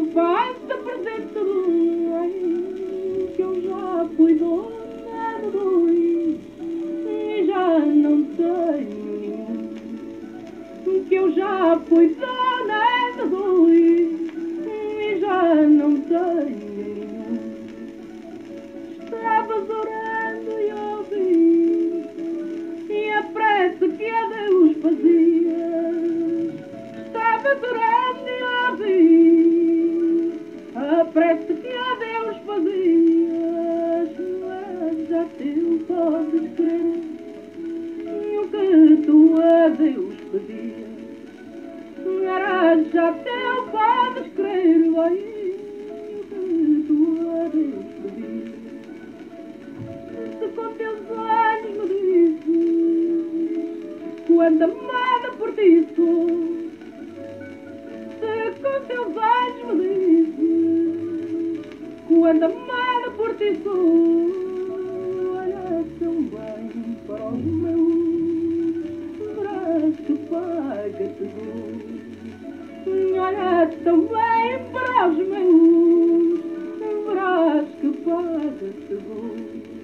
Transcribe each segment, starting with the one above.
Faça presente tudo, ai, que eu já fui dona de dois e já não tenho nenhum. Que eu já fui dona de dois e já não tenho nenhum. Estava orando e ouvi, e a prece que a Deus fazia. Estava orando e ouvi a prece que a Deus fazia. Já teu podes crer, e o que tu a Deus pedias era já teu podes crer, vai, e o que tu a Deus pedias. Se com teus olhos me dizes quando amada por ti sou, se com teus olhos me dizes quando amada por ti sou, olha tão bem para os meus, verás que paga-te dor. Olha tão bem para os meus, verás que paga-te dor.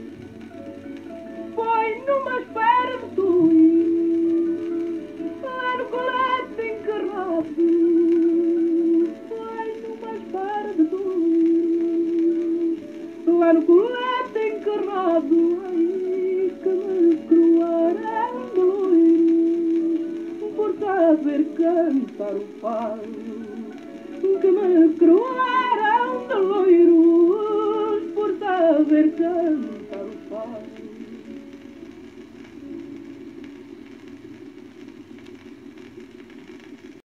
Foi numa espera de sonhos, lá no colete encarnado. Foi numa espera de sonhos, lá no colete encarnado. Ai, que me cruaram de loiros por saber cantar o fado. Que me cruaram de loiros por saber cantar